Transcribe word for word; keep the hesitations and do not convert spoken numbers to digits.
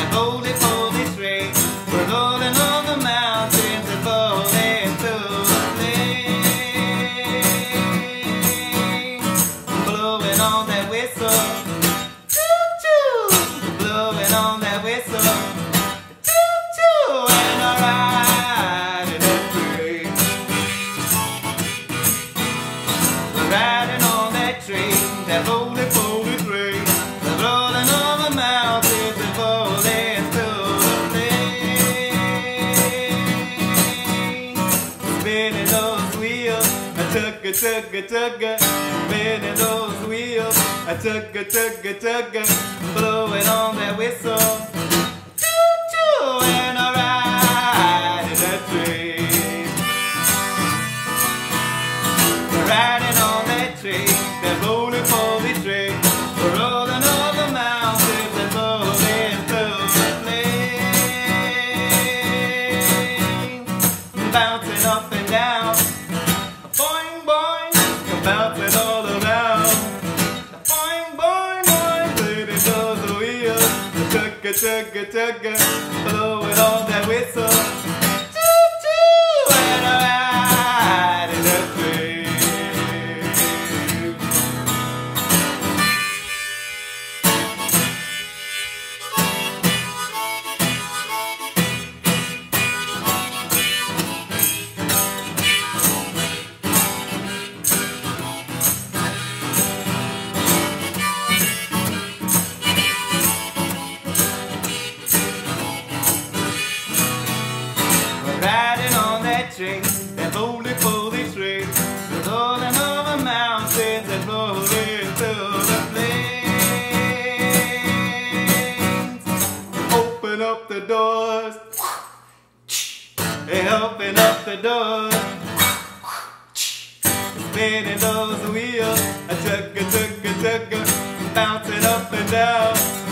that roly-poly train. We're rolling on the mountains and falling through the plains. Blowing on that whistle, choo-choo. Blowing on that whistle, choo-choo. And I ride in that train. We're riding on that train, that roly-poly train. We're rolling on the mountains and falling through the plains. Spinning those wheels, a tugga, tugga, tugga. Spinning those wheels, a tugga, tugga, tugga. Blowing on that whistle, choo-choo. And I ride in that train. We're riding on that train, that roly-poly train. We're rolling on the mountains and rolling through the plains. Bouncing up and down, boing, boing. Bouncing all around, boing, boing, boing. Spinning those wheels, tugga, tugga, tugga. Blowing on that whistle, choo-choo. And I ride in that train. Riding on that train, that roly-poly train. We're rolling over mountains and rolling through the plains. Open up the doors, hey, open up the doors. Spinning those wheels, a tugga, tugga, tugga. Bouncing up and down.